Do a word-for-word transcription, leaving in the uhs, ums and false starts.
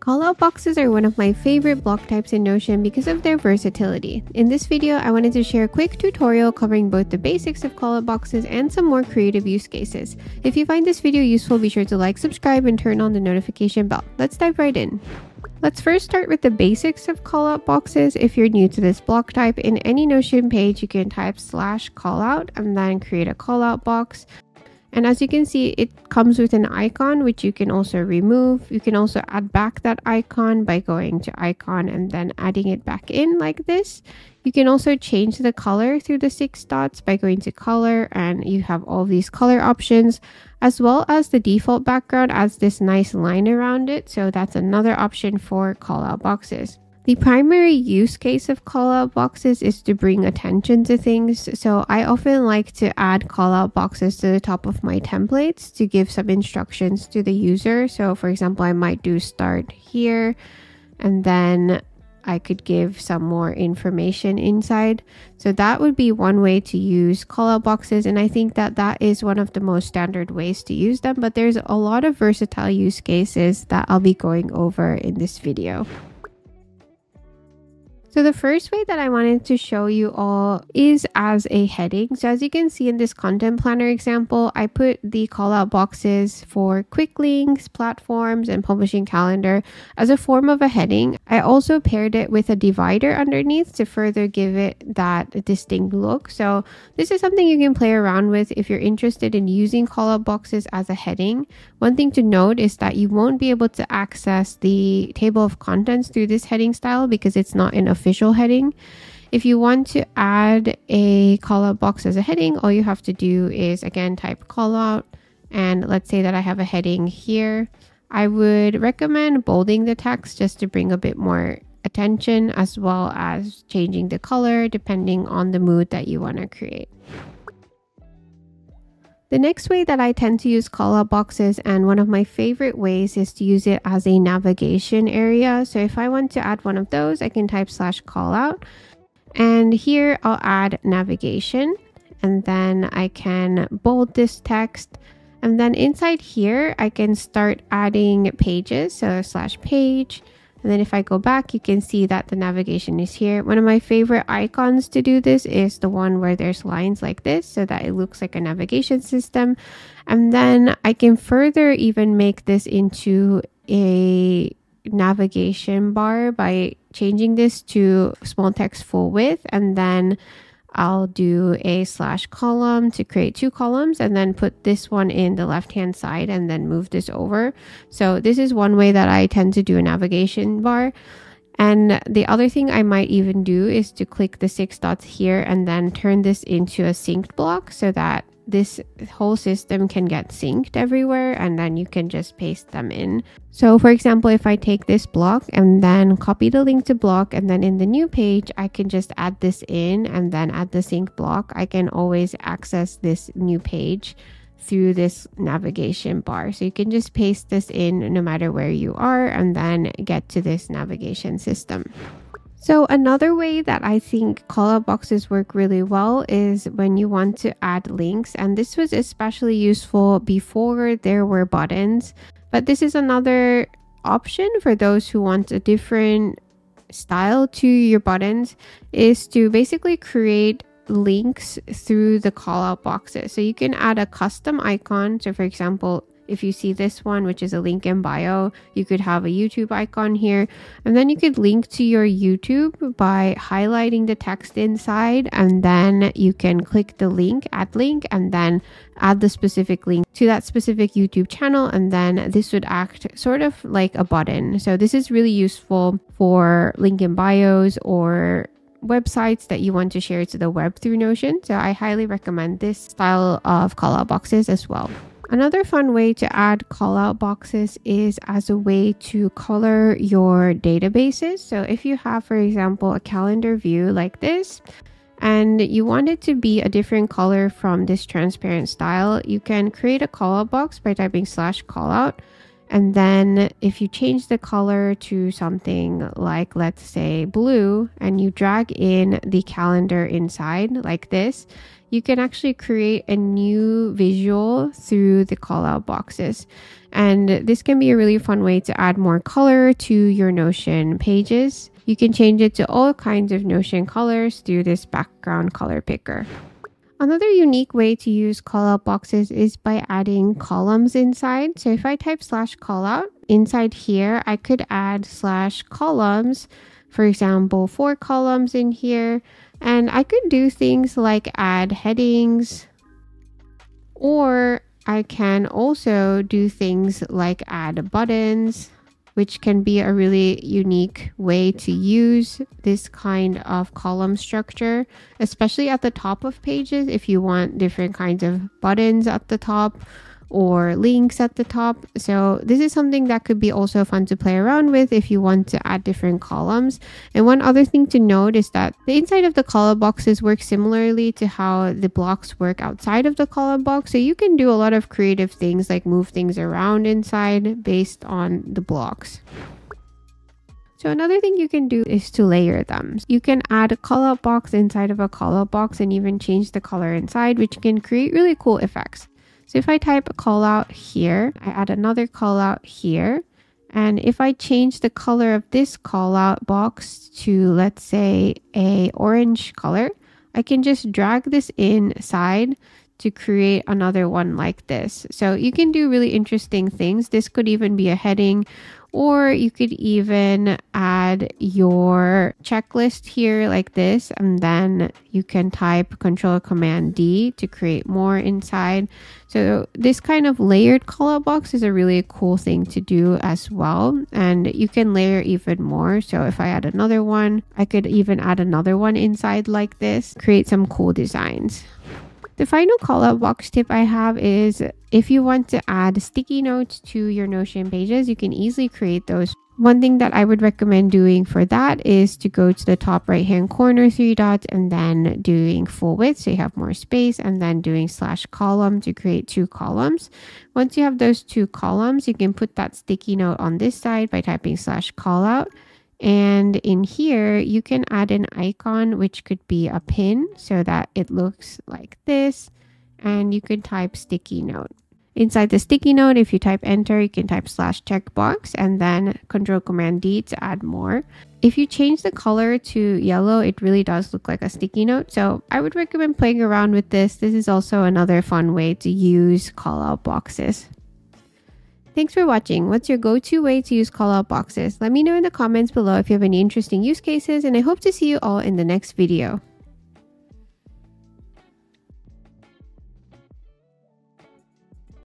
Callout boxes are one of my favorite block types in Notion because of their versatility. In this video, I wanted to share a quick tutorial covering both the basics of callout boxes and some more creative use cases. If you find this video useful, be sure to like, subscribe, and turn on the notification bell. Let's dive right in. Let's first start with the basics of callout boxes. If you're new to this block type, in any Notion page, you can type slash callout and then create a callout box. And as you can see, it comes with an icon, which you can also remove. You can also add back that icon by going to icon and then adding it back in like this. You can also change the color through the six dots by going to color, and you have all these color options, as well as the default background adds this nice line around it. So that's another option for callout boxes. The primary use case of callout boxes is to bring attention to things. So I often like to add callout boxes to the top of my templates to give some instructions to the user. So for example, I might do start here, and then I could give some more information inside. So that would be one way to use callout boxes. And I think that that is one of the most standard ways to use them. But there's a lot of versatile use cases that I'll be going over in this video. So the first way that I wanted to show you all is as a heading. So as you can see in this content planner example, I put the callout boxes for quick links, platforms, and publishing calendar as a form of a heading. I also paired it with a divider underneath to further give it that distinct look. So this is something you can play around with if you're interested in using callout boxes as a heading. One thing to note is that you won't be able to access the table of contents through this heading style because it's not an official heading. If you want to add a callout box as a heading, all you have to do is again type callout, and let's say that I have a heading here. I would recommend bolding the text just to bring a bit more attention, as well as changing the color depending on the mood that you want to create. The next way that I tend to use callout boxes, and one of my favorite ways, is to use it as a navigation area. So if I want to add one of those, I can type slash callout, and here I'll add navigation, and then I can bold this text, and then inside here I can start adding pages. So slash page. And then if I go back, you can see that the navigation is here. One of my favorite icons to do this is the one where there's lines like this, so that it looks like a navigation system. And then I can further even make this into a navigation bar by changing this to small text full width, and then I'll do a slash column to create two columns, and then put this one in the left hand side and then move this over. So this is one way that I tend to do a navigation bar. And the other thing I might even do is to click the six dots here and then turn this into a synced block, so that this whole system can get synced everywhere, and then you can just paste them in. So for example, if I take this block and then copy the link to block, and then in the new page I can just add this in and then add the sync block, I can always access this new page through this navigation bar. So you can just paste this in no matter where you are and then get to this navigation system. So another way that I think callout boxes work really well is when you want to add links, and this was especially useful before there were buttons, but this is another option for those who want a different style to your buttons, is to basically create links through the callout boxes. So you can add a custom icon. So for example, if you see this one, which is a link in bio, you could have a YouTube icon here, and then you could link to your YouTube by highlighting the text inside, and then you can click the link, add link, and then add the specific link to that specific YouTube channel, and then this would act sort of like a button. So this is really useful for link in bios or websites that you want to share to the web through Notion. So I highly recommend this style of callout boxes as well. Another fun way to add callout boxes is as a way to color your databases. So if you have, for example, a calendar view like this, and you want it to be a different color from this transparent style, you can create a callout box by typing slash callout. And then if you change the color to something like, let's say, blue, and you drag in the calendar inside like this, you can actually create a new visual through the callout boxes. And this can be a really fun way to add more color to your Notion pages. You can change it to all kinds of Notion colors through this background color picker. Another unique way to use callout boxes is by adding columns inside. So if I type slash callout, inside here, I could add slash columns, for example, four columns in here. And I could do things like add headings, or I can also do things like add buttons, which can be a really unique way to use this kind of column structure, especially at the top of pages if you want different kinds of buttons at the top or links at the top. So this is something that could be also fun to play around with if you want to add different columns. And one other thing to note is that the inside of the callout boxes work similarly to how the blocks work outside of the callout box. So you can do a lot of creative things like move things around inside based on the blocks. So another thing you can do is to layer them. You can add a callout box inside of a callout box and even change the color inside, which can create really cool effects. So if I type a callout here, I add another callout here. And if I change the color of this callout box to, let's say, a orange color, I can just drag this inside to create another one like this. So you can do really interesting things. This could even be a heading, or you could even add your checklist here like this, and then you can type Control Command D to create more inside. So this kind of layered callout box is a really cool thing to do as well, and you can layer even more. So if I add another one, I could even add another one inside like this, create some cool designs. The final callout box tip I have is if you want to add sticky notes to your Notion pages, you can easily create those. One thing that I would recommend doing for that is to go to the top right hand corner, three dots, and then doing full width so you have more space, and then doing slash column to create two columns. Once you have those two columns, you can put that sticky note on this side by typing slash callout. And in here, you can add an icon, which could be a pin so that it looks like this. And you could type sticky note. Inside the sticky note, if you type enter, you can type slash checkbox and then Control Command D to add more. If you change the color to yellow, it really does look like a sticky note. So I would recommend playing around with this. This is also another fun way to use callout boxes. Thanks for watching. What's your go-to way to use callout boxes? Let me know in the comments below if you have any interesting use cases, and I hope to see you all in the next video.